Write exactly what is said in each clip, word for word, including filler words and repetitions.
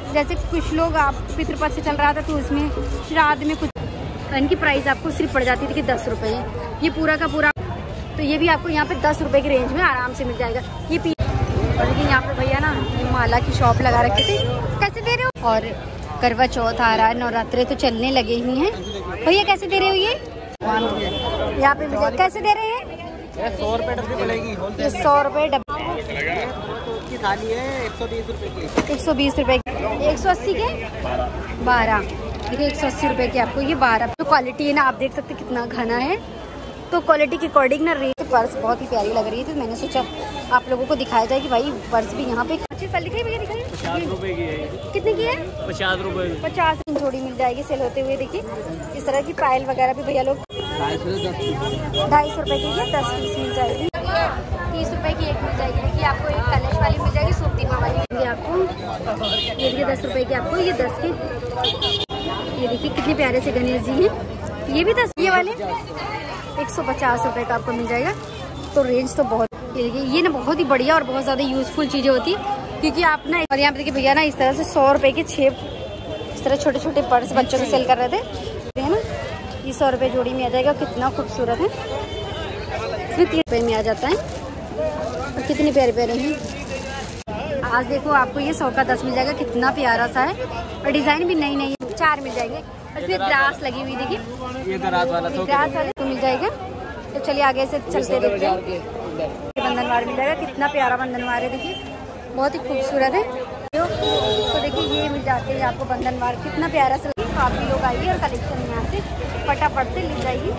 जैसे कुछ लोग आप पितृपक्ष से चल रहा था तो उसमें श्राद्ध में कुछ, इनकी प्राइस आपको सिर्फ पड़ जाती थी कि दस रुपये। ये पूरा का पूरा, तो ये भी आपको यहाँ पे दस रुपये की रेंज में आराम से मिल जाएगा। ये पी और लेकिन यहाँ पे भैया ना ये माला की शॉप लगा रखे थे, कैसे दे रहे हो? और करवा चौथ आ रहा है, नवरात्रे तो चलने लगे ही हैं। भैया कैसे दे रहे हो ये? यहाँ पे भैया कैसे दे रहे हैं? सौ रुपये डब्बी पड़ेगी। ये सौ रुपये डब्बी की थाली है, एक सौ बीस रुपये की। एक सौ बीस रुपये की, एक सौ अस्सी के बारह। देखिए एक सौ अस्सी रुपये की आपको ये बारह। तो क्वालिटी है ना, आप देख सकते कितना घना है। तो क्वालिटी के अकॉर्डिंग ना रेट, पर्स बहुत ही प्यारी लग रही है, तो मैंने सोचा आप लोगों को दिखाया जाए कि भाई पर्स भी यहाँ पे अच्छी साल दिखाई भैया दिखाई। पचास रुपए की है। कितने की है? पचास रुपए। पचास जोड़ी मिल जाएगी सेल होते हुए। देखिए इस तरह की पायल वगैरह भी भैया लोग ढाई सौ रुपए की है, दस पीस मिल जाएगी। तीस रुपए की एक मिल जाएगी। देखिए आपको एक कलश वाली मिल जाएगी, सूप दीपा वाली ये आपको, ये देखिए दस रुपए की आपको, ये दस की। ये देखिए कितने प्यारे से गणेश जी हैं, ये भी दस। ये वाले एक सौ पचास रुपए का आपको मिल जाएगा। तो रेंज तो बहुत, ये देखिए ये ना बहुत ही बढ़िया और बहुत ज़्यादा यूजफुल चीज़ें होती है, क्योंकि आप ना, और यहाँ पे देखिए भैया ना इस तरह से सौ रुपए के छः इस तरह छोटे छोटे पर्स बच्चों के सेल कर रहे थे, है ना। ये सौ रुपये जोड़ी में आ जाएगा, कितना खूबसूरत है। इसमें तीस रुपये में आ जाता है और कितने प्यारे प्यारे हैं। आज देखो आपको ये सौ का दस मिल जाएगा, कितना प्यारा सा है और डिज़ाइन भी नई नई चार मिल जाएंगे। इसमें ग्रास लगी हुई देखिए, ये ग्रास वाला ग्रास वाले तो मिल जाएगा। तो चलिए आगे से चलते देखते हैं। बंधनवार मिल जाएगा, कितना प्यारा बंधनवार है, देखिए बहुत ही खूबसूरत है। तो देखिए ये मिल जाते हैं आपको बंधनवार, कितना प्यारा सा। काफ़ी लोग आइए और कलेक्शन यहाँ से फटाफट से ले जाइए।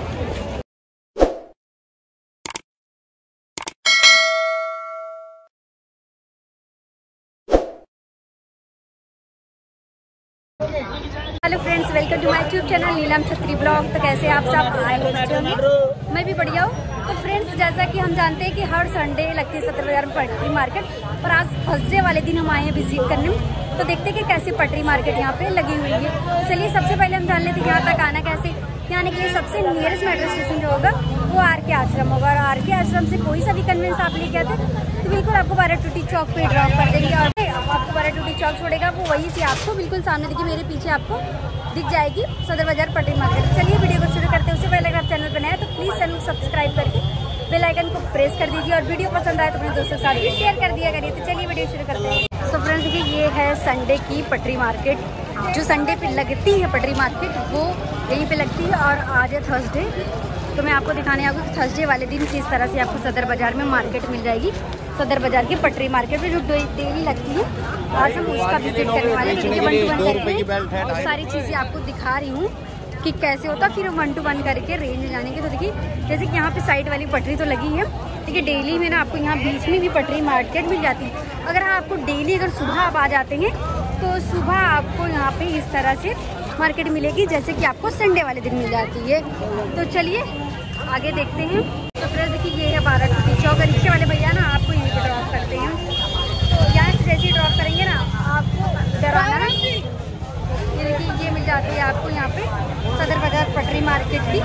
Hello friends, welcome to my YouTube channel Neelam Chhatri blog. तो कैसे आप सब आए हो बच्चों में? मैं भी बढ़िया हूँ। तो फ्रेंड्स जैसा कि हम जानते हैं कि हर संडे लगती है सदर बाजार में पटरी मार्केट, और आज थर्सडे वाले दिन हम आए हैं विजिट करने में। तो देखते हैं कि कैसी पटरी मार्केट यहाँ पे लगी हुई है। तो चलिए सबसे पहले हम जान लेते हैं यहाँ तक आना कैसे। यहाँ आने के लिए सबसे नियरेस्ट मेट्रो स्टेशन जो होगा वो आर के आश्रम होगा, और आर के आश्रम से कोई सा भी कन्वेंस आप लेके आते तो बिल्कुल आपको बारह टूटी चौक पे ड्रॉप कर देंगे, और आपको बारह टूटी चौक छोड़ेगा वो वहीं से आपको बिल्कुल सामने देखिए मेरे पीछे आपको दिख जाएगी सदर बाजार पटरी मार्केट। चलिए वीडियो को शुरू करते हैं। उससे पहले अगर आप चैनल पर नए हैं तो प्लीज़ चैनल सब्सक्राइब करके बेल आइकन को प्रेस कर दीजिए, और वीडियो पसंद आए तो अपने दोस्तों के साथ भी शेयर कर दिया करिए। तो चलिए वीडियो शुरू करते हैं। तो फ्रेंड्स देखिए ये है संडे की पटरी मार्केट, जो संडे पे लगती है पटरी मार्केट वो यहीं पे लगती है, और आज है थर्सडे। तो मैं आपको दिखाने आऊँगी कि थर्सडे वाले दिन किस तरह से आपको सदर बाजार में मार्केट मिल जाएगी। सदर बाजार की पटरी मार्केट में जो डेली लगती है, आज हम उसका विजिट करने वाले हैं। चलिए वन टू वन करके और सारी चीज़ें आपको दिखा रही हूँ कि कैसे होता, फिर वन टू वन करके रेंज जाने के। तो देखिए जैसे कि यहाँ पे साइड वाली पटरी तो लगी है, देखिए डेली में ना आपको यहाँ बीच में भी पटरी मार्केट मिल जाती है। अगर आपको डेली अगर सुबह आप आ जाते हैं तो सुबह आपको यहाँ पे इस तरह से मार्केट मिलेगी, जैसे कि आपको संडे वाले दिन मिल जाती है। तो चलिए आगे देखते हैं। तो फ्रेंड्स देखिए ये है बारह टूटी चौक, रिक्शे वाले भैया ना आपको यहीं पर ड्रॉप करते हैं। तो यहाँ से जैसे ही ड्रॉप करेंगे ना आपको डराना ना, ये देखिए ये मिल जाती है आपको यहाँ पे सदर बाजार पटरी मार्केट की।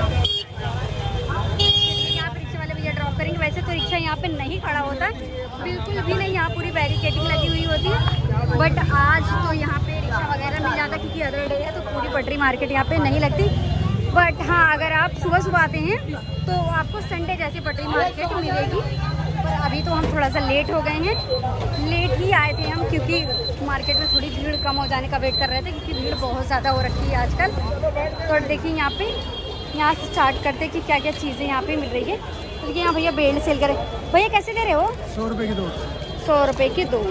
यहाँ पे रिक्शे वाले भैया ड्रॉप करेंगे। वैसे तो रिक्शा यहाँ पे नहीं खड़ा होता बिल्कुल भी नहीं, यहाँ पूरी बैरिकेडिंग लगी हुई होती है, बट आज तो यहाँ पे रिक्शा वगैरह मिल जाता क्योंकि अदर डे है तो पूरी पटरी मार्केट यहाँ पे नहीं लगती। बट हाँ अगर आप सुबह सुबह आते हैं तो आपको संडे जैसी पटरी मार्केट मिलेगी। पर अभी तो हम थोड़ा सा लेट हो गए हैं, लेट ही आए थे हम क्योंकि मार्केट में थोड़ी भीड़ कम हो जाने का वेट कर रहे थे, क्योंकि भीड़ बहुत ज़्यादा हो रखी है आजकल। तो देखिए यहाँ पे यहाँ से स्टार्ट करते कि क्या क्या चीज़ें यहाँ पे मिल रही है। तो देखिए यहाँ भैया बेल्ट सेल करें। भैया कैसे दे रहे हो? सौ रुपये की दो। सौ रुपये की दो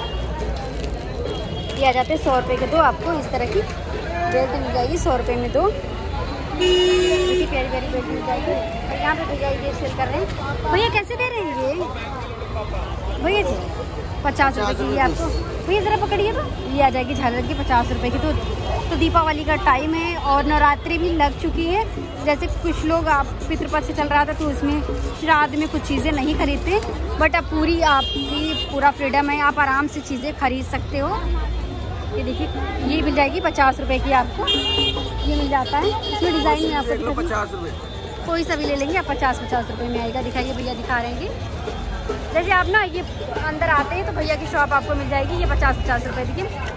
ये आ जाते हैं, सौ रुपये के दो आपको इस तरह की बेल्ट मिल जाएगी, सौ रुपये में दो। देखिए प्यारी प्यारी बेल्ट मिल जाएगी। और यहाँ पे भैया ये सेल कर रहे हैं। भैया कैसे दे रहे हैं ये? भैया जी पचास रुपये की ये आपको। भैया ज़रा पकड़िए तो ये आ जाएगी झालर की पचास रुपये की। तो तो दीपावली का टाइम है और नवरात्रि भी लग चुकी है। जैसे कुछ लोग आप पितृपक्ष से चल रहा था तो उसमें श्राद्ध में कुछ चीज़ें नहीं खरीदते, बट अब पूरी आपकी पूरा फ्रीडम है, आप आराम से चीज़ें खरीद सकते हो। ये देखिए ये मिल जाएगी पचास रुपए की आपको, ये मिल जाता है। इसमें डिज़ाइन में आपको पचास रुपये कोई सा भी ले लेंगे आप, पचास पचास रुपए में आएगा। दिखाइए भैया दिखा रहे हैं। जैसे आप ना ये अंदर आते हैं तो भैया की शॉप आपको मिल जाएगी, ये पचास पचास रुपए देखिए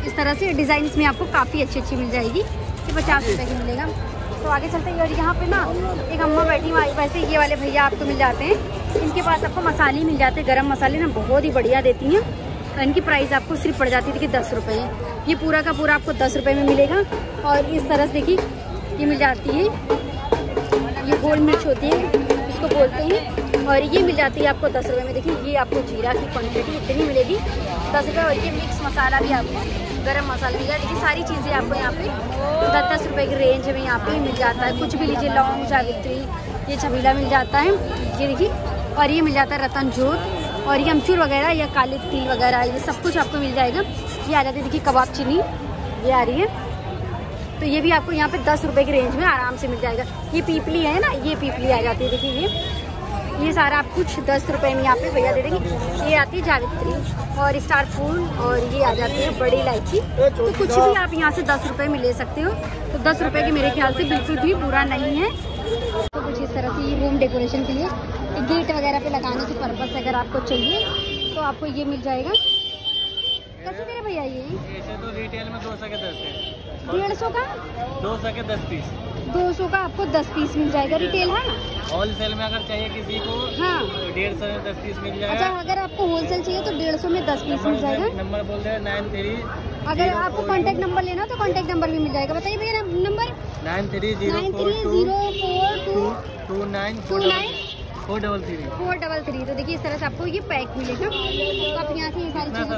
इस तरह से डिज़ाइन में आपको काफ़ी अच्छी अच्छी मिल जाएगी। ये पचास रुपये की मिलेगा। तो आगे चलते हैं और यहाँ पे ना एक अम्मा बैठी हुई, वैसे ये वाले भैया आपको मिल जाते हैं। इनके पास आपको मसाले मिल जाते हैं, गरम मसाले ना बहुत ही बढ़िया देती हैं। तो इनकी प्राइस आपको सिर्फ पड़ जाती है देखिए दस रुपये है। ये पूरा का पूरा आपको दस रुपये में मिलेगा। और इस तरह से देखिए ये मिल जाती है, ये गोल मिर्च होती है इसको बोलते हैं, और ये मिल जाती है आपको दस रुपये में। देखिए ये आपको जीरा की क्वान्टिटी इतनी मिलेगी दस रुपये। और ये मिक्स मसाला भी आपको गरम मसाला मिल जाएगा। देखिए सारी चीज़ें आपको यहाँ पे दस दस रुपये की रेंज में यहाँ पे मिल जाता है। कुछ भी लीजिए, लौंग, जावित्री, ये छबीला मिल जाता है ये देखिए। और ये मिल जाता है रतन जोत, और ये अमचूर वगैरह या काले तिल वगैरह, ये सब कुछ आपको मिल जाएगा। ये आ जाती है देखिए कबाब चीनी, ये आ रही है। तो ये भी आपको यहाँ पे दस रुपये की रेंज में आराम से मिल जाएगा। ये पीपली है ना, ये पीपली आ जाती है देखिए। ये ये सारा आप कुछ दस रुपये में यहाँ पे भैया दे देंगे। ये आती है जावित्री और स्टार फूल, और ये आ जाती है बड़ी इलायची। तो कुछ भी आप यहाँ से दस रुपये में ले सकते हो। तो दस रुपये के मेरे ख्याल से बिल्कुल भी बुरा नहीं है। तो कुछ इस तरह से ये रूम डेकोरेशन के लिए गेट वगैरह पे लगाने के पर्पज से अगर आपको चाहिए तो आपको ये मिल जाएगा। कैसे दे रहे भैया ये? ऐसे तो रिटेल में दो सौ के दस है। डेढ़ सौ का दो सौ के दस पीस। दो सौ का आपको दस पीस मिल जाएगा। रिटेल है ना, होलसेल में अगर चाहिए किसी को हाँ डेढ़ सौ में दस पीस मिल जाएगा। अच्छा, अगर आपको होलसेल चाहिए तो डेढ़ सौ में दस पीस मिल जाएगा। नंबर बोल रहे नाइन थ्री। अगर आपको कांटेक्ट नंबर लेना तो कांटेक्ट नंबर भी मिल जाएगा। बताइए भैया number. Nine three zero nine four three two zero four two two nine two nine four double three four double three. तो देखिए इस तरह से आपको ये पैक मिलेगा। तो आप यहाँ से ये सारी चीजें।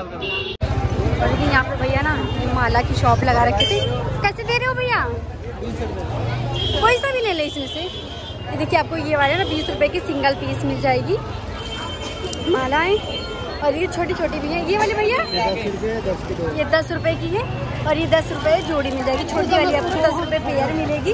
और देखिए यहाँ पे भैया ना ये माला की शॉप लगा रखी थी। कैसे दे रहे हो भैया? कोई सा भी ले ले इसमें से। ये देखिए आपको ये वाले ना बीस रुपए की सिंगल पीस मिल जाएगी मालाएं। और ये छोटी छोटी भी है। ये वाले भैया ये दस रुपए की है, और ये दस रुपए जोड़ी मिल जाएगी। छोटी वाली आपको दस रुपए पेयर मिलेगी।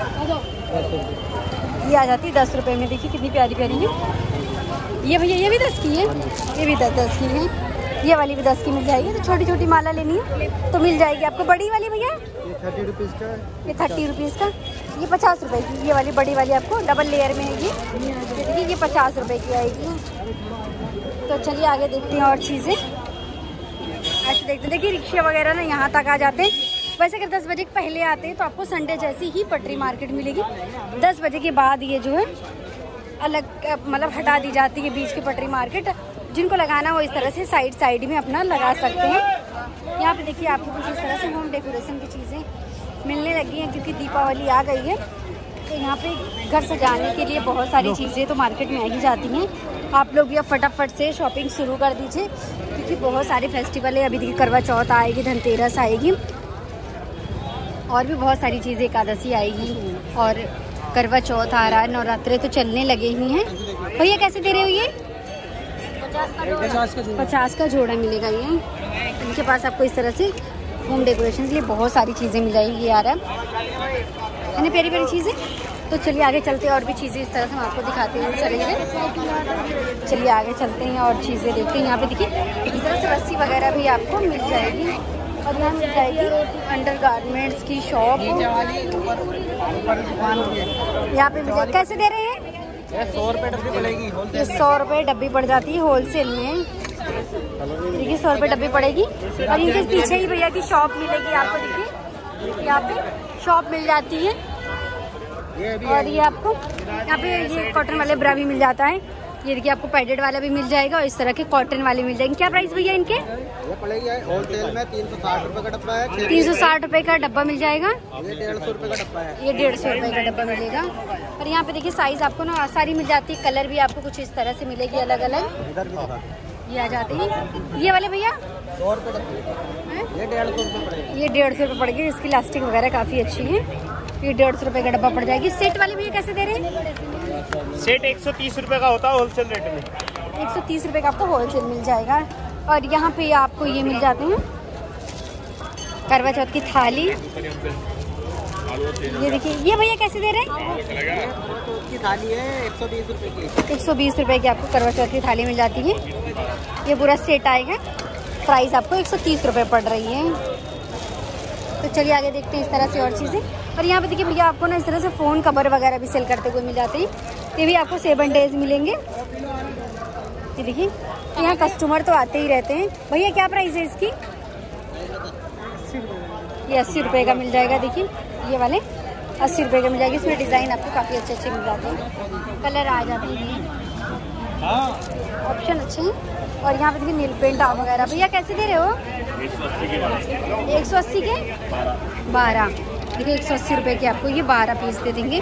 ये आ जाती है दस रुपए में। देखिए कितनी प्यारी प्यारी है। ये भैया ये भी दस की है, ये भी दस दस की है। ये वाली भी दस की मिल जाएगी। तो छोटी छोटी माला लेनी है तो मिल जाएगी आपको। बड़ी वाली भैया थर्टी रुपीज़ का, ये थर्टी रुपीज़ का, ये पचास रुपए की। ये वाली बड़ी वाली आपको डबल लेयर में है ये। देखिए ये पचास रुपए की आएगी। तो चलिए आगे देखते हैं और चीज़ें। ऐसे देखते हैं देखिए रिक्शे वगैरह ना यहाँ तक आ जाते हैं। वैसे अगर दस बजे के पहले आते हैं तो आपको संडे जैसी ही पटरी मार्केट मिलेगी। दस बजे के बाद ये जो है अलग मतलब हटा दी जाती है बीच की पटरी मार्केट। जिनको लगाना हो इस तरह से साइड साइड में अपना लगा सकते हैं। यहाँ पे देखिए आपको कुछ इस तरह से होम डेकोरेशन की चीज़ें मिलने लगी हैं क्योंकि दीपावली आ गई है। तो यहाँ पे घर सजाने के लिए बहुत सारी चीज़ें तो मार्केट में आ ही जाती हैं। आप लोग भी अब फटाफट से शॉपिंग शुरू कर दीजिए क्योंकि बहुत सारे फेस्टिवल है। अभी देखिए करवा चौथ आएगी, धनतेरस आएगी, और भी बहुत सारी चीज़ें, एकादशी आएगी और करवा चौथ आ रहा है। नवरात्रे तो चलने लगे ही हैं। भैया कैसे दे रहे हो ये? पचास का जोड़ा मिलेगा ये। इनके पास आपको इस तरह से होम डेकोरेशन के लिए बहुत सारी चीज़ें मिल जाएगी। ये आ रहा है ना प्यारी प्यारी चीज़ें। तो चलिए आगे चलते हैं और भी चीज़ें इस तरह से हम आपको दिखाते हैं चलेंगे। चलिए आगे चलते हैं और चीज़ें देखते हैं। यहाँ पे देखिए इस तरह से रस्सी वगैरह भी आपको मिल जाएगी। और यहाँ मिल जाएगी अंडर गारमेंट्स की शॉप। यहाँ पे मिल जाएगी। कैसे दे रहे हैं? सौ रुपये डब्बी पड़ेगी। ये सौ रुपये डब्बी पड़ जाती है होलसेल में। देखिए सौ रुपये डब्बी पड़ेगी। और इनके पीछे ही भैया की शॉप मिलेगी आपको। देखिए यहाँ पे शॉप मिल जाती है। और ये आपको यहाँ पे ये कॉटन वाले ब्रा भी मिल जाता है। ये देखिए आपको पैडेड वाला भी मिल जाएगा और इस तरह के कॉटन वाले मिल जाएंगे। क्या प्राइस भैया इनके? ये पड़ेगी होलसेल में तीन सौ साठ रुपए का डब्बा है। तीन सौ साठ रुपए का डब्बा मिल जाएगा। ये डेढ़ सौ रुपए का डब्बा है। ये डेढ़ सौ रुपए का डब्बा मिलेगा। और यहाँ पे देखिए साइज आपको ना सारी मिल जाती है। कलर भी आपको कुछ इस तरह से मिलेगी अलग अलग। इधर भी दिखा, ये आ जाती है। ये वाले भैया सौ रुपए डब्बे, ये डेढ़ सौ रुपए पड़ेगी। ये डेढ़ सौ रुपये पड़ेगी। इसकी इलास्टिक वगैरह काफ़ी अच्छी है। ये डेढ़ सौ रुपये का डब्बा पड़ जाएगी। सेट वाले भैया कैसे दे रहे हैं? सेट एक सौ तीस रुपये का होता है होलसेल रेट में। एक सौ तीस रुपये का आपको होलसेल मिल जाएगा। और यहाँ पे आपको ये मिल जाते हैं करवा चौथ की थाली। ये देखिए ये भैया कैसे दे रहे हैं? की थाली है एक सौ बीस रुपए की। एक सौ बीस रुपये की आपको करवा चौथ की थाली मिल जाती है। ये पूरा सेट आएगा। प्राइस आपको एक सौ तीस रुपये पड़ रही है। तो चलिए आगे देखते हैं इस तरह से और चीज़ें। और यहाँ पे देखिए भैया आपको ना इस तरह से फ़ोन कवर वगैरह भी सेल करते हुए मिल जाते हैं। ये भी आपको सेवन डेज मिलेंगे। ये देखिए यहाँ कस्टमर तो आते ही रहते हैं। भैया क्या प्राइस है इसकी? अस्सी रुपये। ये अस्सी रुपये का मिल जाएगा। देखिए ये वाले अस्सी रुपये का मिल जाएगा। इसमें डिज़ाइन आपको काफ़ी अच्छे अच्छे मिल जाते हैं, कलर आ जाते हैं, ऑप्शन अच्छे हैं। और यहाँ पे देखिए नील पेंट वगैरह। भैया कैसे दे रहे हो? एक सौ अस्सी के बारह। देखिए एक सौ अस्सी रुपये के आपको ये बारह पीस दे देंगे।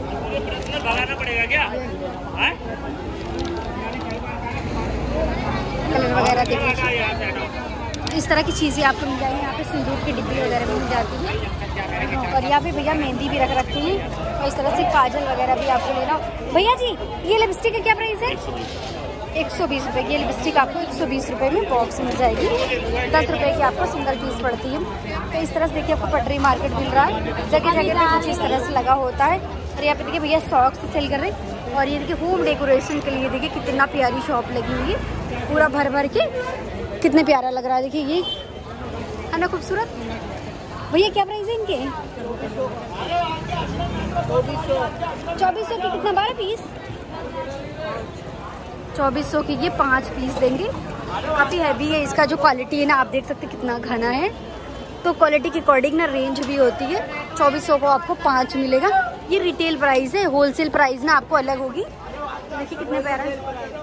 कलर वगैरह देखिए, इस तरह की चीज़ें आपको मिल जाएंगी। यहाँ पे सिंदूर की डिब्बी वगैरह भी मिल जाती है। और यहाँ पे भैया मेहंदी भी रख रखती हैं। और इस तरह से काजल वगैरह भी आपको लेना। भैया जी ये लिपस्टिक का क्या प्राइस है? एक सौ बीस रुपये की। ये लिपस्टिक आपको एक सौ बीस रुपये में बॉक्स मिल जाएगी। दस रुपये की आपको सिंगल पीस पड़ती है। तो इस तरह से देखिए आपको पटरी मार्केट मिल रहा है, जगह जगह पे कुछ इस तरह से लगा होता है। और यहाँ पे देखिए भैया सॉक्स सेल कर रहे हैं। और ये देखिए होम डेकोरेशन के लिए देखिए कितना प्यारी शॉप लगी हुई है, पूरा भर भर के कितने प्यारा लग रहा है। देखिए ये है ना खूबसूरत। भैया क्या प्राइस है इनके? चौबीस सौ की कितना? बारह पीस। चौबीस सौ की ये पाँच पीस देंगे। काफ़ी हैवी है। इसका जो क्वालिटी है ना आप देख सकते कितना घना है। तो क्वालिटी के अकॉर्डिंग ना रेंज भी होती है। चौबीस सौ को आपको पाँच मिलेगा। ये रिटेल प्राइस है, होलसेल प्राइस ना आपको अलग होगी। देखिए कितने प्यारा है।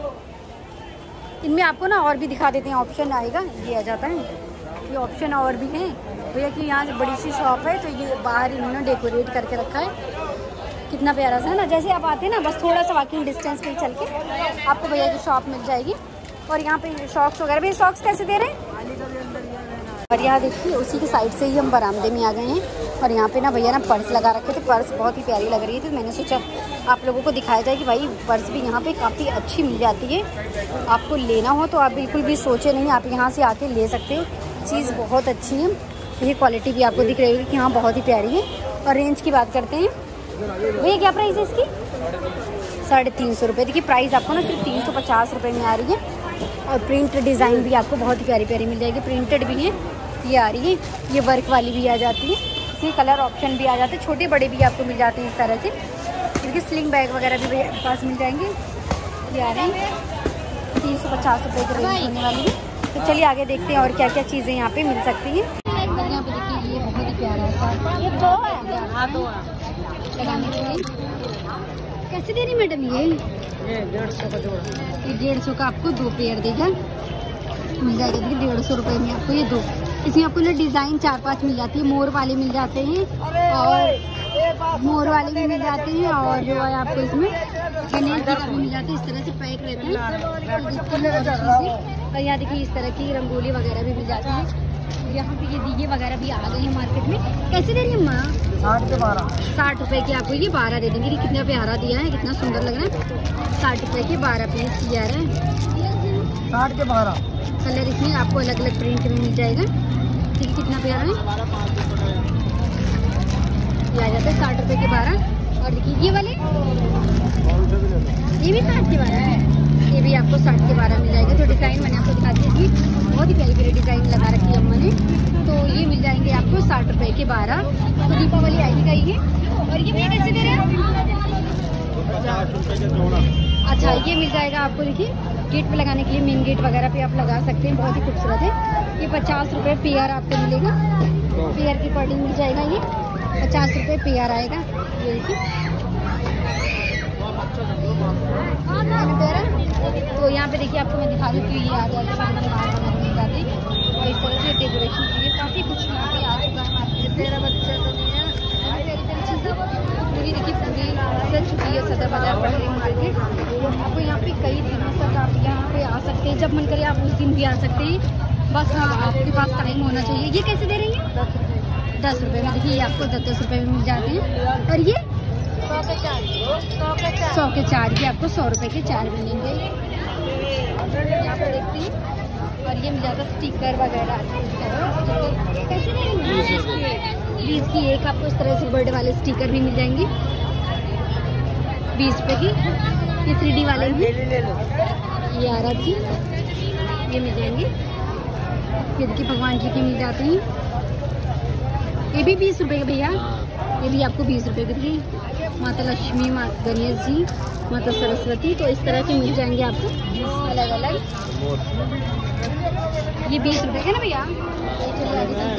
इनमें आपको ना और भी दिखा देते हैं, ऑप्शन आएगा ये आ जाता है। ये ऑप्शन और भी हैं भैया कि यहाँ से बड़ी सी शॉप है। तो ये बाहर इन्होंने डेकोरेट करके रखा है, कितना प्यारा सा है ना। जैसे आप आते हैं ना बस थोड़ा सा वॉकिंग डिस्टेंस पे चल के आपको भैया की शॉप मिल जाएगी। और यहाँ पे सॉक्स वगैरह भी। सॉक्स कैसे दे रहे हैं? और यहाँ देखिए उसी के साइड से ही हम बरामदे में आ गए हैं। और यहाँ पे ना भैया ना पर्स लगा रखे थे। पर्स बहुत ही प्यारी लग रही थी। तो मैंने सोचा आप लोगों को दिखाया जाए कि भाई पर्स भी यहाँ पे काफ़ी अच्छी मिल जाती है। आपको लेना हो तो आप बिल्कुल भी सोचे नहीं, आप यहाँ से आके ले सकते हो। चीज़ बहुत अच्छी है। ये क्वालिटी भी आपको दिख रही है कि हाँ बहुत ही प्यारी है। और रेंज की बात करते हैं भैया क्या प्राइस है इसकी? साढ़े तीन सौ रुपये। देखिए प्राइस आपको ना सिर्फ तीन सौ पचास रुपये में आ रही है। और प्रिंट डिज़ाइन भी आपको बहुत ही प्यारी प्यारी मिल जाएगी। प्रिंटेड भी है ये आ रही है। ये वर्क वाली भी आ जाती है। इसके कलर ऑप्शन भी आ जाते हैं, छोटे बड़े भी आपको मिल जाते हैं इस तरह से। इनके स्लिंग बैग वगैरह भी पास मिल जाएंगे। ये आ रहे हैं तीन सौ पचास रुपये की रेंज होने वाली है। तो चलिए आगे देखते हैं और क्या क्या चीज़ें यहाँ पे मिल सकती हैं। यहाँ पे देखिए ये बहुत ही प्यारा सा ये दो है लगाने के लिए। कैसे दे रही मैडम? ये ये डेढ़ सौ का जोड़ा। ये डेढ़ सौ का आपको दो पेयर देगा मिल जाएगा। देखिए डेढ़ सौ रुपये में आपको ये दो। इसमें आपको ना डिज़ाइन चार पांच मिल जाती है। मोर वाले मिल जाते हैं और मोर वाले भी मिल जाते हैं। और जो है आपको इसमें गणेश जी का भी मिल जाता है। इस तरह से पैक रहते हैं। और यहाँ देखिए इस तरह की रंगोली वगैरह भी मिल जाती है। यहाँ पे ये दिए वगैरह भी आ गए हैं मार्केट में। कैसे दे रही है माँ? साठ के बारह। साठ रुपए की आपको ये बारह दे देंगे। कितना प्यारा दिया है, कितना सुंदर लग रहा है। साठ रुपए के बारह पीस ये आ रहा है। साठ के बारह। कलर इसमें आपको अलग अलग प्रिंट में मिल जाएगा। ठीक है कितना प्यारा है ये आ जाता है। साठ रुपए के बारह। और देखिए ये वाले ये भी साठ के बारह है। ये भी आपको साठ के बारह मिल जाएगा। तो डिज़ाइन मैंने आपको दिखा दी थी, बहुत ही प्यारी प्यारी डिज़ाइन लगा रखी है अम्मा ने। तो ये मिल जाएंगे आपको साठ रुपए के बारह। तो दीपावली आएगी का ये। और ये भैया कैसे दे रहे हैं? अच्छा ये मिल जाएगा आपको। देखिए गेट पे लगाने के लिए, मेन गेट वगैरह पे आप लगा सकते हैं। बहुत ही खूबसूरत है। ये पचास रुपये पेयर आपको मिलेगा। पेयर के अकॉर्डिंग मिल जाएगा। ये पचास रुपये पेयर आएगा। ये देखिए तो यहाँ पे देखिए आपको मैं दिखा दूँ कि ये आ जाते सामान बाहर वगैरह मिल जाते हैं। और इस तरह से डेकोरेशन के लिए काफ़ी कुछ यहाँ पे आ चुका है मार्केट। तेरा बच्चा तो नहीं है चीज़ें पूरी देखिए पूरी सज चुकी है सदर बाजार पटरी मार्केट। आपको यहाँ पे कई दिनों तक आप यहाँ पे आ सकते हैं। जब मन करे आप उस दिन भी आ सकते हैं। बस हाँ आपके पास टाइम होना चाहिए। ये कैसे दे रही है? दस रुपये में। देखिए ये आपको दस दस रुपये में मिल जाते हैं। और ये सौ के चार सौ के चार ये आपको सौ रुपये के चार मिलेंगे। यहाँ पर देखते हैं। और ये मिल जाता स्टिकर वगैरह। कैसे बीस की एक आपको इस तरह से बर्ड वाले स्टिकर भी मिल जाएंगे बीस रुपये की। ये थ्री डी वाले भी ये आ रहा थी ये मिल जाएंगे। ये देखिए भगवान जी के मिल जाते हैं। ये भी बीस रुपये के भैया। ये भी आपको बीस रुपये के दिए। माता लक्ष्मी, माता गणेश जी, माता सरस्वती। तो इस तरह के मिल जाएंगे आपको अलग अलग। ये बीस रुपये के ना भैया। चलिए आगे चलते।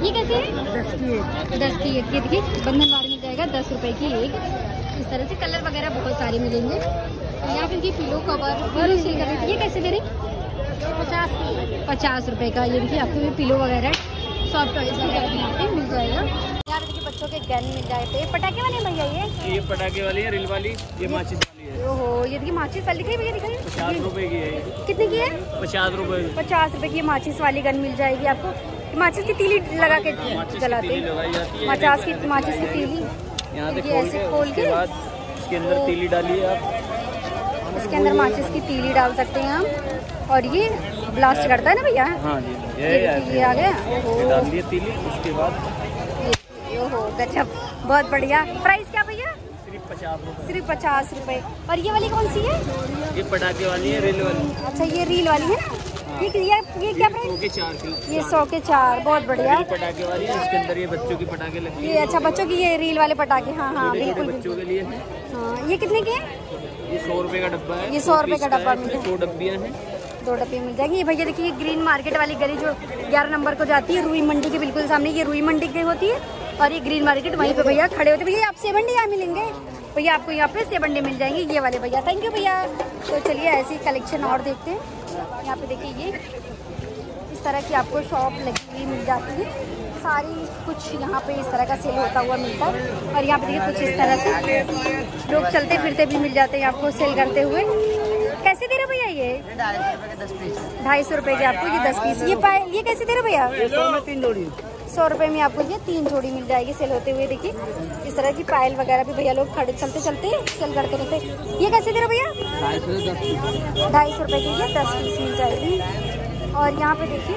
ये कैसे है? दस की एक। दस की एक। ये देखिए बंधनवार मिल जाएगा दस रुपए की एक। इस तरह से कलर वगैरह बहुत सारे मिलेंगे। यहाँ पे ये पिलो कवर पिलो सेल कर रहे हैं। ये कैसे दे रहे? पचास की पचास रुपए का। ये देखिए आपको ये पिलो वगैरह सॉफ्ट टॉयज वगैरह यहाँ पे मिल जाएगा। यहाँ पे देखिए बच्चों के गन मिल जाते हैं। पटाखे वाले भैया ये ये पटाखे वाली है, रिल वाली, ये माचिस वाली है। ओहो ये देखिए माचिस वाली दिखाई भैया दिखाई। पचास रुपए की है। कितने की है? पचास रुपए की। पचास रुपए की माचिस वाली गन मिल जाएगी आपको। माचिस की तीली लगा के जलाते हैं। पचास की माचिस की तीली यहाँ से ऐसे खोल के इसके अंदर तीली डालिए आप। इसके अंदर माचिस की तीली डाल सकते हैं हम। और ये ब्लास्ट करता है ना भैया? हाँ जी, ये ये आ गया। ये डाल दिए तीली। उसके बाद ओहो गजब, बहुत बढ़िया। प्राइस क्या भैया? सिर्फ पचास रुपए। सिर्फ पचास रुपए। और ये वाली कौन सी है? ये पटाखे वाली है, रिल वाली। अच्छा ये रील वाली है ना? ये ये, ये क्या प्राइस? सौ के चार की। ये सौ के चार, बहुत बढ़िया। रिल पटाखे वाली है, इसके अंदर ये बच्चों की पटाखे लगती है। ये अच्छा बच्चों की ये रील वाले पटाखे। हाँ हाँ छोटे बिल्कुल बच्चों बिल्कुल। के लिए है। हाँ ये कितने के हैं? ये सौ रुपए का डब्बा है। ये सौ रुपए का डब्बा मिलता है। सौ डब्बियाँ हैं। दो डब्बे मिल जाएंगे। ये भैया देखिए ये ग्रीन मार्केट वाली गली जो ग्यारह नंबर को जाती है, रुई मंडी के बिल्कुल सामने, ये रुई मंडी की होती है। और ये ग्रीन मार्केट वहीं पे भैया खड़े होते हैं। भैया आप सेबंडी यहाँ मिलेंगे भैया, आपको यहाँ पे सेबंडी मिल जाएंगे ये वाले भैया। थैंक यू भैया। तो चलिए ऐसी कलेक्शन और देखते हैं। यहाँ पे देखिए ये इस तरह की आपको शॉप लगी हुई मिल जाती है। सारी कुछ यहाँ पे इस तरह का सेल होता हुआ मिलता है। और यहाँ पे देखिए कुछ इस तरह से लोग चलते फिरते भी मिल जाते हैं आपको सेल करते हुए। कैसे दे रहे भैया ये? ढाई सौ रुपए के आपको ये दस पीस। ये पायल ये कैसे दे रहे भैया? सौ में तीन जोड़ी। सौ रुपए में आपको ये तीन जोड़ी मिल जाएगी सेल होते हुए। देखिए इस तरह की पायल वगैरह भी भैया लोग खड़े चलते चलते सेल करते रहते। ये कैसे दे रहे भैया? ढाई सौ दस पीस। ढाई सौ रुपए की ये दस पीस मिल जाएगी। और यहाँ पे देखिए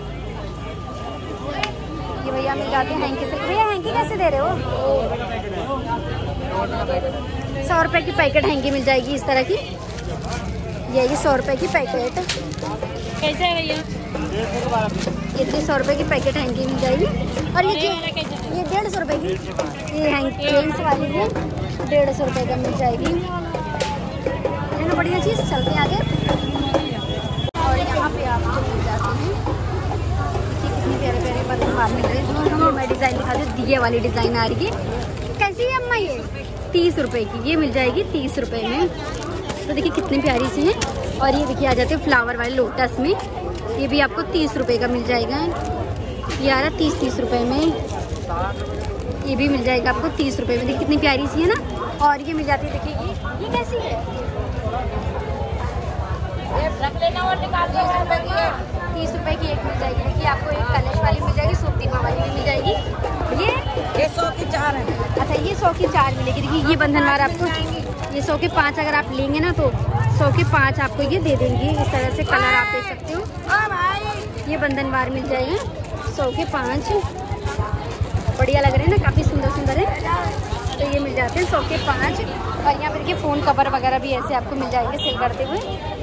ये भैया मिल जाते हैं हैंकी से। भैया हैंकी कैसे दे रहे हो? सौ रुपए की पैकेट हैंकी मिल जाएगी इस तरह की। ये ये सौ रुपए की पैकेट कैसे है भैया? ये सौ रुपए की पैकेट हैंकी मिल जाएगी। और ये ये डेढ़ सौ रुपए की ये हैंकी जेंट्स वाली है, डेढ़ सौ रुपए का मिल जाएगी। है ना बढ़िया चीज़। चलते हैं आगे। और यहाँ पे आपको मिल जाते हैं कितने प्यारे प्यारे बर्तन मिल रहे हैं। मैं डिज़ाइन दिखा दूँ, दिए वाली डिज़ाइन आ रही है। कैसी है अम्मा ये? तीस रुपए की ये मिल जाएगी तीस रुपए में। तो देखिए कितनी प्यारी सी है। और ये देखिए आ जाते हैं फ्लावर वाले लोटस में। ये भी आपको तीस रुपए का मिल जाएगा। ये आ रहा तीस तीस रुपए में। ये भी मिल जाएगा आपको तीस रुपए में। देखिए कितनी प्यारी सी है ना। और ये मिल जाती है देखिए ये ये कैसी है? रख लेना और निकाल दो। तीस रुपए की है। तीस रुपए की एक मिल जाएगी। देखिए आपको एक कलश वाली मिल जाएगी, सूपदीपा वाली भी मिल जाएगी। ये ये सौ की चार है। अच्छा ये सौ की चार मिलेगी। देखिए ये बंधनवार आपको ये सौ के पाँच अगर आप लेंगे ना तो सौ के पाँच आपको ये दे देंगे। इस तरह से कलर आप देख सकते हो। ये बंधनवार मिल जाएगा सौ के पाँच। बढ़िया लग रहे हैं ना, काफ़ी सुंदर सुंदर है। तो ये मिल जाते हैं सौ के पाँच। और यहाँ पर देखिए फ़ोन कवर वगैरह भी ऐसे आपको मिल जाएंगे सेल करते हुए।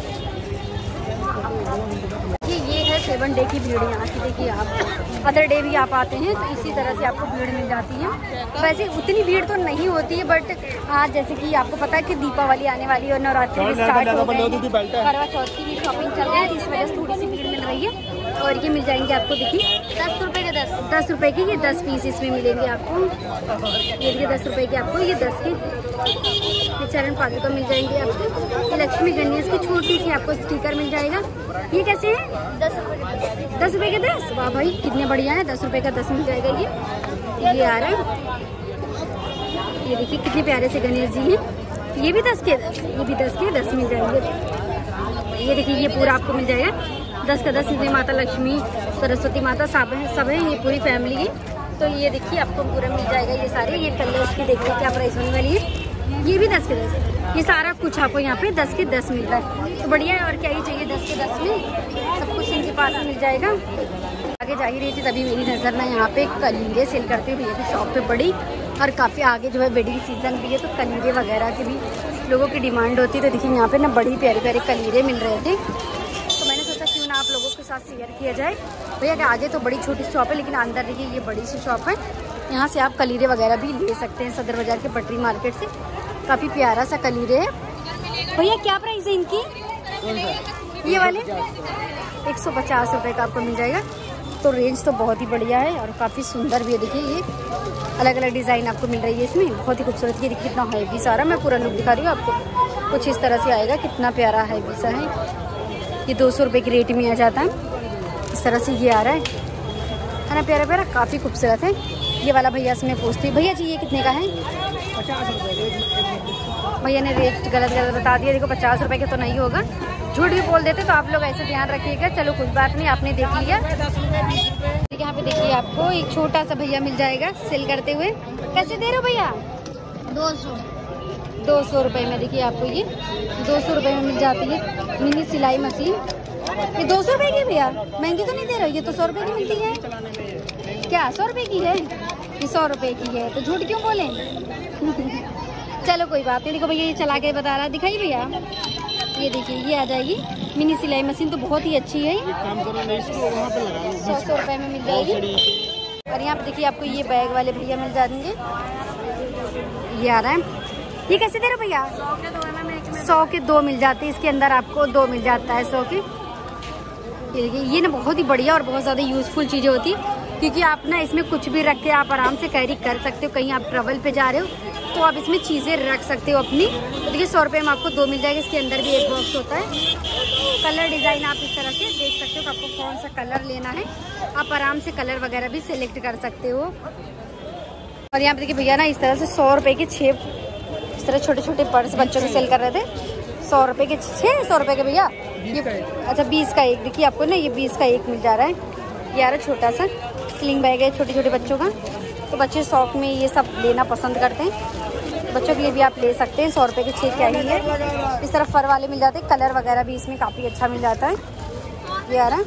ये ये है सेवन डे की भीड़ यहाँ की। देखिए आप अदर डे भी आप आते हैं तो इसी तरह से आपको भीड़ मिल जाती है। वैसे उतनी भीड़ तो नहीं होती है, बट आज जैसे कि आपको पता है कि दीपावली आने वाली है और नवरात्रि भी स्टार्ट हो गए हैं, करवा चौथ की भी शॉपिंग चल रही है, इस वजह से थोड़ी सी भीड़ मिल रही है। और ये मिल जाएंगे आपको देखिए दस रुपए के दस दस रुपए की ये दस पीस इसमें मिलेंगे आपको। ये देखिए दस रुपए के आपको ये दस के ये चरण पादुका का मिल जाएंगे आपको। ये लक्ष्मी गणेश की छोटी सी आपको स्टिकर मिल जाएगा। ये कैसे है? दस रुपए दस रुपए के दस। वाह भाई कितने बढ़िया है। दस रुपए का दस मिल जाएगा ये ये आ रहा है। ये देखिए कितने प्यारे से गणेश जी हैं। ये भी दस के दस, ये भी दस के दस मिल जाएंगे। ये देखिए ये पूरा आपको मिल जाएगा दस का दस। इसमें माता लक्ष्मी, सरस्वती माता सब है सब है ये पूरी फैमिली है। तो ये देखिए आपको पूरा मिल जाएगा ये सारे। ये कलर की देखिए क्या प्राइस होने वाली है। ये भी दस के दस। ये सारा कुछ आपको यहाँ पे दस के दस मिलता है। तो बढ़िया है, और क्या ही चाहिए दस के दस में। सब कुछ इनके पास मिल जाएगा। आगे जा ही रही थी तभी मेरी नज़र ना यहाँ पे कलीरे सेल करते हुए भैया की शॉप पे पड़ी। और काफ़ी आगे जो है वेडिंग सीजन भी है तो कलीरे वगैरह की भी लोगों की डिमांड होती है। तो देखिए यहाँ पे ना बड़ी प्यारे प्यारे कलीरे मिल रहे थे, तो मैंने सोचा क्यों ना आप लोगों के साथ शेयर किया जाए। भैया कि आगे तो बड़ी छोटी शॉप है, लेकिन अंदर देखिए ये बड़ी सी शॉप है। यहाँ से आप कलीरे वगैरह भी ले सकते हैं सदर बाजार के पटरी मार्केट से। काफ़ी प्यारा सा कलीरे है। भैया क्या प्राइस है इनकी? ये वाले एक सौ पचास रुपये का आपको मिल जाएगा। तो रेंज तो बहुत ही बढ़िया है और काफ़ी सुंदर भी है। देखिए ये अलग अलग डिज़ाइन आपको मिल रही है इसमें, बहुत ही खूबसूरत। ये देखिए कितना हैवी सारा, मैं पूरा लुक दिखा रही हूँ आपको। कुछ इस तरह से आएगा, कितना प्यारा हैवी सा है। ये दो सौ रुपये की रेट में आ जाता है। इस तरह से ये आ रहा है है ना, प्यारा प्यारा, काफ़ी खूबसूरत है। ये वाला भैया से मैं पूछती हूँ, भैया जी ये कितने का है? पचास रुपये। भैया ने रेट गलत गलत बता दिया। देखो पचास रुपए के तो नहीं होगा, झूठ भी बोल देते, तो आप लोग ऐसे ध्यान रखिएगा। चलो कुछ बात नहीं, आपने देख लिया। यहाँ पे देखिए आपको एक छोटा सा भैया मिल जाएगा सेल करते हुए। कैसे दे रहे हो भैया? दो सौ दो सौ रुपये में। देखिए आपको ये दो सौ रुपये में मिल जाती है मिनी सिलाई मशीन। ये दो सौ रुपये की भैया, महंगी तो नहीं दे रहे हो? ये तो सौ रुपये की मिलती है। क्या सौ रुपये की है? ये सौ रुपये की है, तो झूठ क्यों बोलें? चलो कोई बात नहीं। देखो भैया ये चला के बता रहा, दिखाइए भैया। ये देखिए ये आ जाएगी मिनी सिलाई मशीन, तो बहुत ही अच्छी है। सौ सौ रुपये में मिल जाएगी। और यहाँ पे देखिए आपको ये बैग वाले भैया मिल जाएंगे। ये आ रहा है, ये कैसे दे रहे हो भैया? सौ के दो है, सौ के दो मिल जाते हैं। इसके अंदर आपको दो मिल जाता है सौ के। ये देखिए ये ना बहुत ही बढ़िया और बहुत ज़्यादा यूज़फुल चीज़ें होती है, क्योंकि आप ना इसमें कुछ भी रख के आप आराम से कैरी कर सकते हो। कहीं आप ट्रैवल पे जा रहे हो तो आप इसमें चीज़ें रख सकते हो अपनी। तो देखिए सौ रुपये में आपको दो मिल जाएगा। इसके अंदर भी एक बॉक्स होता है। कलर डिज़ाइन आप इस तरह से देख सकते हो कि आपको कौन सा कलर लेना है। आप आराम से कलर वगैरह भी सिलेक्ट कर सकते हो। और यहाँ पे देखिए भैया ना इस तरह से सौ रुपये के छः इस तरह छोटे छोटे पर्स बच्चों के सेल कर रहे थे। सौ रुपये के छः सौ रुपये के भैया। ये अच्छा बीस का एक, देखिए आपको ना ये बीस का एक मिल जा रहा है। यार छोटा सा स्लिंग बैग है छोटे छोटे बच्चों का, तो बच्चे शौक में ये सब लेना पसंद करते हैं। बच्चों के लिए भी आप ले सकते हैं। सौ रुपये के छः क्या ही है। इस तरह फर वाले मिल जाते हैं, कलर वगैरह भी इसमें काफ़ी अच्छा मिल जाता है। ये आ रहा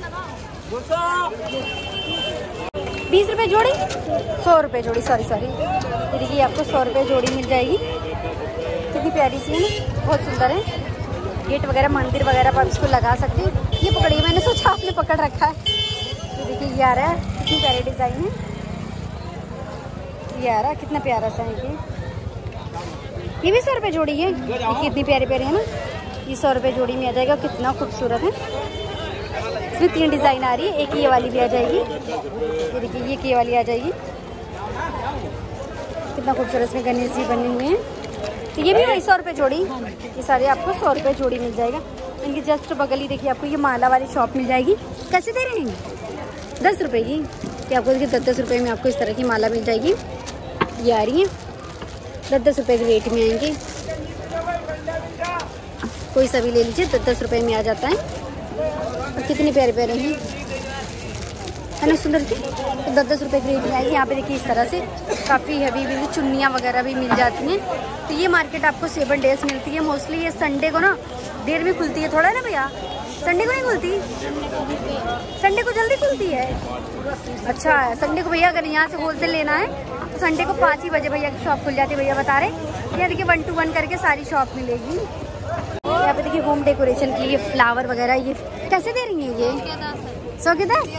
बीस रुपये जोड़ी, सौ रुपये जोड़ी, सॉरी सॉरी ये देखिए आपको सौ रुपये जोड़ी मिल जाएगी। कितनी प्यारी सी है ना, बहुत सुंदर है। गेट वगैरह मंदिर वगैरह पर इसको लगा सकते हैं। ये पकड़िए, मैंने सोचा आपने पकड़ रखा है। तो देखिए ये आ रहा है, कितनी प्यारी डिज़ाइन है। ये आ रहा है कितना प्यारा सा है। ये ये भी सौ रुपये जोड़ी है। ये कितनी प्यारी प्यारी है ना, ये सौ रुपये जोड़ी में आ जाएगा। कितना खूबसूरत है। इसमें तीन डिज़ाइन आ रही है, एक ये वाली भी आ जाएगी। ये देखिए ये के वाली आ जाएगी। कितना खूबसूरत इसमें गणेश जी बने हुए हैं। तो ये भी वही सौ रुपये जोड़ी। ये सारे आपको सौ रुपये जोड़ी मिल जाएगा। इनकी जस्ट बगल ही देखिए आपको ये माला वाली शॉप मिल जाएगी। कैसे दे रहे हैं? दस रुपये की। कि आपको देखिए दस दस रुपये में आपको इस तरह की माला मिल जाएगी। ये आ रही है दस दस रुपये के रेट में आएंगे। कोई सा भी ले लीजिए, दस दस रुपये में आ जाता है। और कितने प्यारे प्यारे हैं, है ना, सुंदर सी। तो दस दस रुपये की रेट में आएगी। यहाँ पे देखिए इस तरह से काफ़ी हैवी भी चुन्नियाँ वगैरह भी मिल जाती हैं। तो ये मार्केट आपको सेवन डेज मिलती है। मोस्टली ये संडे को ना देर में खुलती है थोड़ा ना भैया। संडे को नहीं खुलती, संडे को जल्दी खुलती है। अच्छा है, संडे को भैया अगर यहाँ से होलसेल लेना है तो संडे को पाँच ही बजे भैया की शॉप खुल जाती है। भैया बता रहे यहाँ देखिए वन टू वन करके सारी शॉप मिलेगी। यहाँ पे देखिए होम डेकोरेशन की ये फ्लावर वगैरह, ये कैसे दे रही है? ये सौ के दस,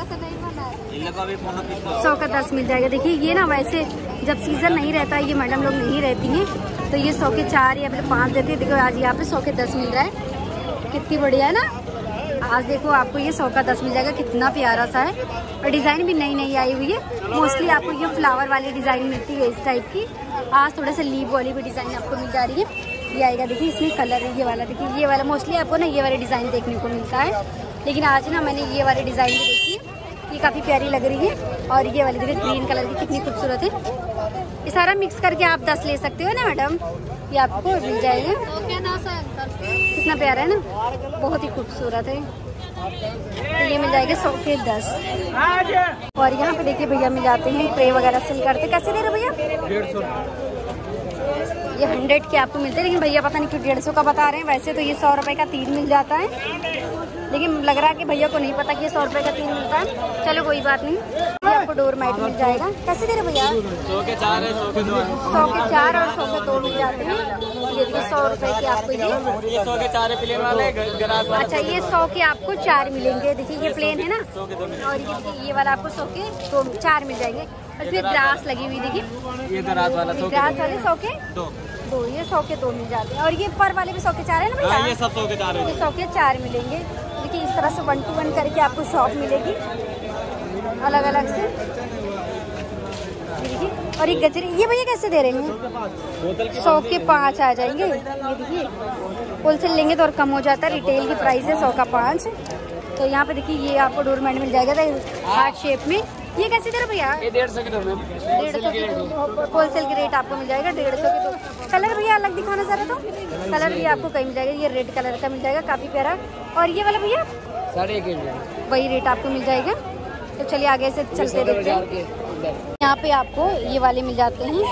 सौ का दस मिल जाएगा। देखिए ये ना वैसे जब सीज़न नहीं रहता, ये मैडम लोग नहीं रहती हैं, तो ये सौ के चार या फिर पाँच देते हैं। देखो आज यहाँ पे सौ के दस मिल रहा है। कितनी बढ़िया है ना। आज देखो आपको ये सौ का दस मिल जाएगा। कितना प्यारा सा है। और डिज़ाइन भी नई नई आई हुई है। मोस्टली आपको ये फ्लावर वाली डिज़ाइन मिलती है इस टाइप की। आज थोड़ा सा लीव वाली भी डिज़ाइन आपको मिल जा रही है। ये आएगा देखिए इसमें कलर है ये वाला। देखिए ये वाला मोस्टली आपको ना ये वाला डिज़ाइन देखने को मिलता है, लेकिन आज ना मैंने ये वाली डिज़ाइन भी देखी है। ये काफ़ी प्यारी लग रही है। और ये वाली देखिए ग्रीन कलर की कितनी खूबसूरत है। ये सारा मिक्स करके आप दस ले सकते हो ना मैडम, ये आपको मिल जाएगा। कितना प्यारा है ना, बहुत ही खूबसूरत है। तो ये मिल जाएगा सौ के दस। और यहाँ पे देखिए भैया मिल जाते हैं ट्रे वगैरह सेल करते। कैसे दे रहे भैया? डेढ़ सौ। ये हंड्रेड के आपको मिलते हैं, लेकिन भैया पता नहीं क्यों डेढ़ सौ का बता रहे हैं। वैसे तो ये सौ रुपये का तीन मिल जाता है, लेकिन लग रहा है कि भैया को नहीं पता कि ये सौ रुपये का तीन मिलता है। चलो कोई बात नहीं, ये आपको डोर मैट मिल जाएगा। कैसे दे रहे भैया? सौ के चार है, सौ के दो है। सौ के चार और सौ के दो मिल जाते हैं। ये देखिए सौ रुपये के आपको ये ये सौ के चार है प्लेन वाले। अच्छा ये सौ के आपको चार मिलेंगे। देखिए ये प्लेन है ना, और ये देखिए ये वाला आपको सौ के दो चार मिल जाएंगे। और इसमें ग्रास लगी हुई देखिए, ये दराज वाला ग्रास वाले सौ के दो दो, ये सौ के दो मिल जाते हैं। और ये पर वाले भी सौ के चार है ना भैया? ये सब सौ के चार है। ये सौ के चार मिलेंगे। देखिए इस तरह से वन टू वन करके आपको शॉप मिलेगी। अलग अलग से। और ये गजरे ये भैया कैसे दे रहे हैं? सौ के पाँच आ जाएंगे। ये देखिए होलसेल लेंगे तो और कम हो जाता है। रिटेल की प्राइस है सौ का पाँच। तो यहाँ पे देखिए ये आपको डोरमेट मिल जाएगा हार्ट शेप में। ये कैसे दे रहे भैया? ये डेढ़ सौ के दो मैम। डेढ़ सौ के दो होलसेल के रेट आपको मिल जाएगा डेढ़ सौ के दो। कलर भैया अलग दिखाना चाह रहे तो कलर भी आपको कहीं मिल जाएगा। ये रेड कलर का मिल जाएगा काफ़ी प्यारा। और ये वाला भैया साढ़े एक वही रेट आपको मिल जाएगा। तो चलिए आगे से चलते देखते हैं। यहाँ पे आपको ये वाले मिल जाते हैं।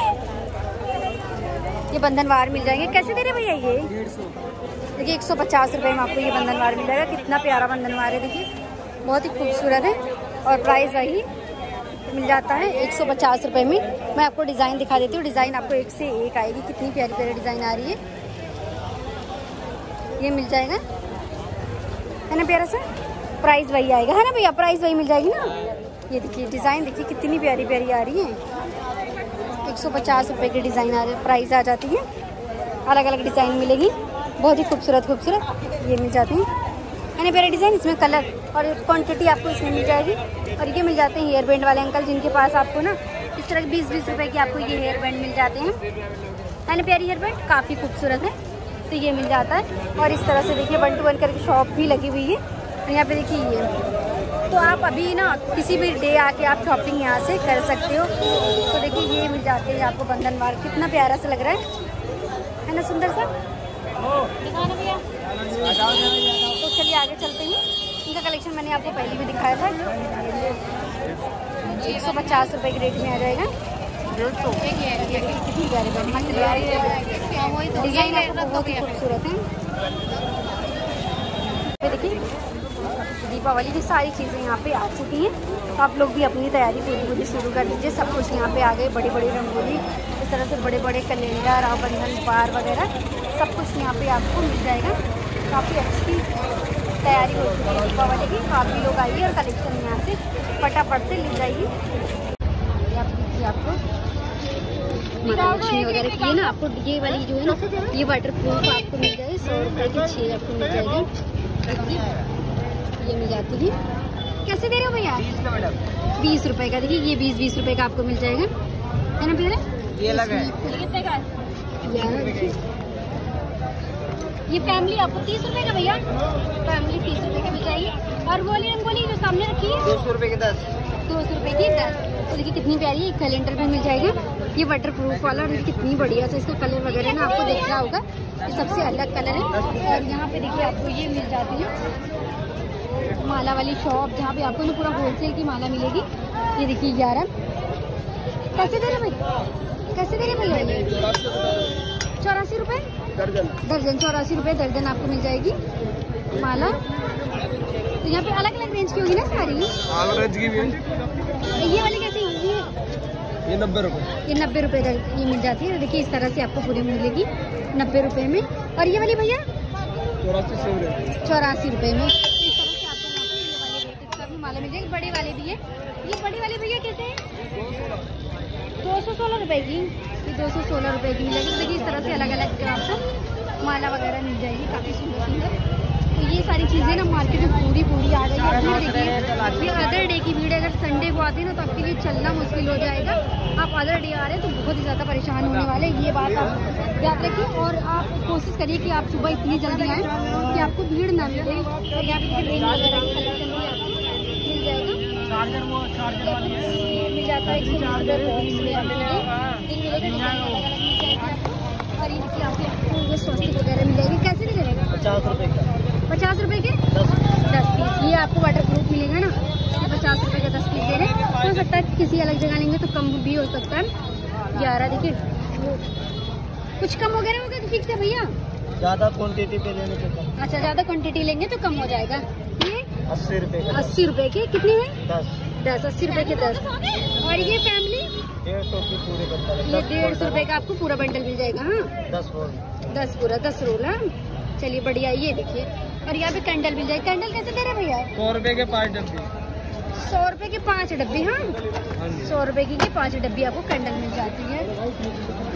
ये बंधनवार मिल जाएंगे। कैसे दे रहे भैया? ये देखिए एक सौ पचास रुपये में आपको ये बंधनवार मिल जाएगा। कितना प्यारा बंधनवार है देखिए, बहुत ही खूबसूरत है। और प्राइस वही मिल जाता है एक सौ पचास रुपये में। मैं आपको डिज़ाइन दिखा देती हूँ। डिज़ाइन आपको एक से एक आएगी। कितनी प्यारी प्यारी डिज़ाइन आ रही है। ये मिल जाएगा है ना प्यारा सा। प्राइस वही आएगा है ना भैया? प्राइस वही मिल जाएगी ना। ये देखिए डिज़ाइन देखिए कितनी प्यारी प्यारी आ रही है। एक सौ पचास रुपये की डिज़ाइन आ प्राइस आ जाती है। अलग अलग डिज़ाइन मिलेगी, बहुत ही खूबसूरत खूबसूरत ये मिल जाती हैं है ना प्यारे डिज़ाइन। इसमें कलर और क्वांटिटी आपको इसमें मिल जाएगी। और ये मिल जाते हैं हेयर बैंड वाले अंकल, जिनके पास आपको ना इस तरह बीस बीस रुपए की आपको ये हेयर बैंड मिल जाते हैं है ना प्यारी हेयर बैंड, काफ़ी खूबसूरत है। तो ये मिल जाता है। और इस तरह से देखिए वन टू वन करके शॉप भी लगी हुई है। और यहाँ पे देखिए ये तो आप अभी ना किसी भी डे आके आप शॉपिंग यहाँ से कर सकते हो। तो देखिए ये मिल जाते हैं आपको बंधनवार। कितना प्यारा सा लग रहा है है ना, सुंदर सा। तो चलिए आगे चलते हैं। इनका कलेक्शन मैंने आपको पहले भी दिखाया था। एक सौ पचास रुपये के रेट में आ जाएगा। कितनी प्यारी डिजाइन आपको बहुत ही खूबसूरत है। देखिए दीपावली की सारी चीज़ें यहाँ पे आ चुकी हैं। तो आप लोग भी अपनी तैयारी पूरी पूरी शुरू कर दीजिए। सब कुछ यहाँ पे आ गए। बड़ी बड़ी रंगोली, इस तरह से बड़े बड़े कैलेंडर और बंधन पार वगैरह सब कुछ यहाँ पे आपको मिल जाएगा। काफ़ी अच्छी तैयारी हो चुकी है दीपावली की। काफ़ी लोग आइए और कलेक्शन यहाँ से फटाफट से ले जाइए। आपको महालक्ष्मी वगैरह की है ना, आपको ये वाली जो है ना ये वाटर प्रूफ आपको मिल जाएगी। सौ रुपये की छः आपको मिल जाएगी। ये मिल जाती है। कैसे दे रहे हो भैया? बीस रुपए का। देखिए ये बीस बीस रुपए का आपको मिल जाएगा है ना भैया? ये लगा है ये फैमिली आपको तीस रुपए का भैया। फैमिली तीस रुपए का मिल जाएगी। और वो वाली रंगोली जो सामने रखी है दो सौ रुपये की दस। दो सौ रुपए की दस। तो देखिए कितनी प्यारी है। कैलेंडर भी मिल जाएगा। ये वाटर प्रूफ वाला और कितनी बढ़िया से इसका कलर वगैरह ना आपको दिख रहा होगा। ये सबसे अलग कलर है। और यहाँ पे देखिए आपको ये मिल जाती है माला वाली शॉप, जहाँ पे आपको ना पूरा होलसेल की माला मिलेगी। ये देखिए ग्यारह। कैसे दे रहे भाई? कैसे दे रहे भैया? ये चौरासी रुपये दर्जन। दर्जन चौरासी रुपये दर्जन आपको मिल जाएगी माला। तो यहाँ पे अलग अलग रेंज की होगी ना सारी। रेंज की भी है। ये वाली कैसी होगी? ये नब्बे रुपये। ये नब्बे रुपये का ये मिल जाती है। देखिए इस तरह से आपको पूरी मिलेगी नब्बे रुपये में। और ये वाली भैया चौरासी से चौरासी रुपये में। माला मिल जाएगी। बड़े वाले भी है। ये बड़ी वाली भैया कैसे है? दो सौ सोलह रुपये की। ये दो सौ सोलह रुपये की मिल जाएगी। देखिए इस तरह से अलग अलग आपको माला वगैरह मिल जाएगी, काफ़ी सुंदर सुंदर। तो ये सारी चीज़ें ना मार्केट में पूरी पूरी आ गई है। भीड़ देखिए, ये अदर डे की भीड़ है। अगर संडे को आती है ना तो आपके लिए चलना मुश्किल हो जाएगा। आप अदर डे आ रहे हैं तो बहुत ही ज़्यादा परेशान होने वाले, ये बात आप याद रखिए। और आप कोशिश करिए कि आप सुबह इतनी जल्दी आएँ कि आपको भीड़ ना मिले। और यहाँ पे रिंग वगैरह की कलेक्शन भी आपको मिल जाएगा। मिल जाता है एक सौ और ये देखिए आपको स्वस्तिक वगैरह मिल जाएगी। कैसे दे रहे? पचास रुपये का। पचास रुपए के दस पीस। ये आपको वाटर प्रूफ मिलेगा ना। पचास रुपए का दस पीस दे रहे हैं। हो सकता है किसी अलग जगह लेंगे तो कम भी हो सकता है। ग्यारह देखिए कुछ कम वगैरह होगा तो फिक्स है भैया? ज़्यादा क्वान्टिटी पे लेने पे कम। अच्छा ज़्यादा क्वांटिटी लेंगे तो कम हो जाएगा। ये अस्सी रुपये का। अस्सी रुपए के कितने हैं? दस। दस अस्सी रुपए के दस। और ये फैमिली डेढ़ सौ की पूरे बंडल। ये डेढ़ सौ रुपए का आपको पूरा बंडल मिल जाएगा। हाँ दस रोल। दस पूरा दस रोल। हाँ चलिए बढ़िया। ये देखिए और यहाँ पे कैंडल मिल जाएगी। कैंडल कैसे दे रहे भैया? सौ रुपये के पाँच डब्बे। सौ रुपए के पाँच डब्बे। हाँ सौ रुपए की पाँच डब्बी आपको कैंडल मिल जाती है।